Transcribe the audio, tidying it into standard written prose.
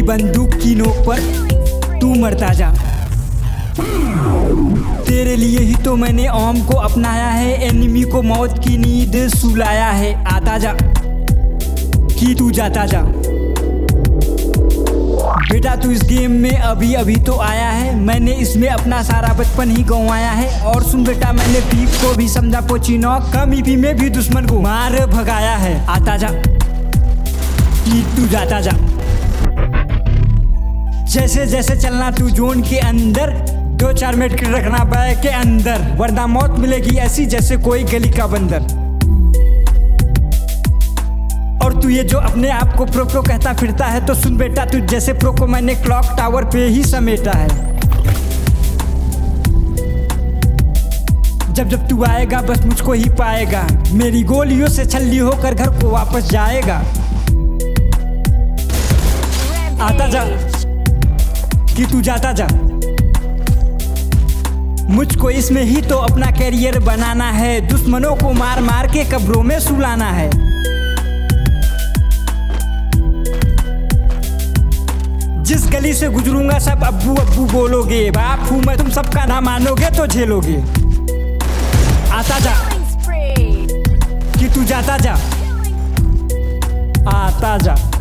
बंदूक की नोक पर तू मरता जा। तेरे लिए ही तो मैंने ओम को अपनाया है, एनिमी को मौत की नींद सुलाया है। आता जा कि तू जाता जा। बेटा तू इस गेम में अभी अभी तो आया है, मैंने इसमें अपना सारा बचपन ही गंवाया है। और सुन बेटा मैंने पीप को भी समझा पोचिनो, कम ईपी में भी दुश्मन को मार भगाया है। आता जा कि तू जाता जा। जैसे जैसे चलना तू जोन के अंदर, 2-4 मिनट रखना बैग के अंदर, वरना मौत मिलेगी ऐसी जैसे कोई गली का बंदर। और तू ये जो अपने आप को प्रो कहता फिरता है, तो सुन बेटा तू जैसे प्रो को मैंने क्लॉक टावर पे ही समेटा है। जब जब तू आएगा बस मुझको ही पाएगा, मेरी गोलियों से छल्ली होकर घर को वापस जाएगा। आता जा कि तू जाता जा। मुझको इसमें ही तो अपना कैरियर बनाना है, दुश्मनों को मार मार के कब्रों में सुलाना है। जिस गली से गुजरूंगा सब अब्बू अब्बू बोलोगे, बाप हूं मैं तुम सबका ना मानोगे तो झेलोगे। आता जा कि तू जाता जा। आता जा।